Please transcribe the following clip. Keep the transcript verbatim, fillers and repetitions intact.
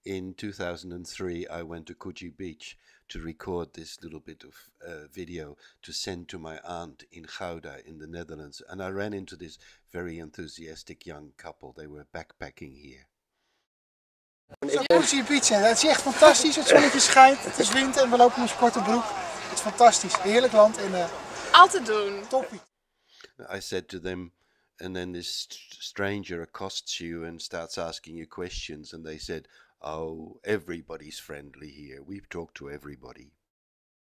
in two thousand three, I went to Coogee Beach to record this little bit of uh, video to send to my aunt in Gouda in the Netherlands. And I ran into this very enthusiastic young couple. They were backpacking here. Zo Coogee Beach, hè. Het is echt fantastisch. Het zonnetje schijnt, het is winter en we lopen in ons korte broek. Het is fantastisch. Heerlijk land en uh, Altijd doen. toppie. I said to them, and then this st- stranger accosts you and starts asking you questions, and they said, "Oh, everybody's friendly here. We talk to everybody."